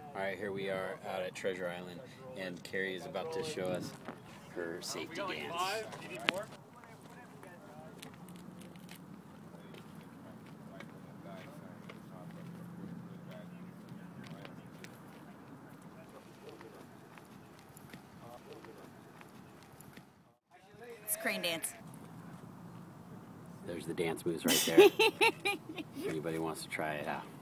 Alright, here we are out at Treasure Island, and Kari is about to show us her safety dance. It's crane dance. There's the dance moves right there. If anybody wants to try it out.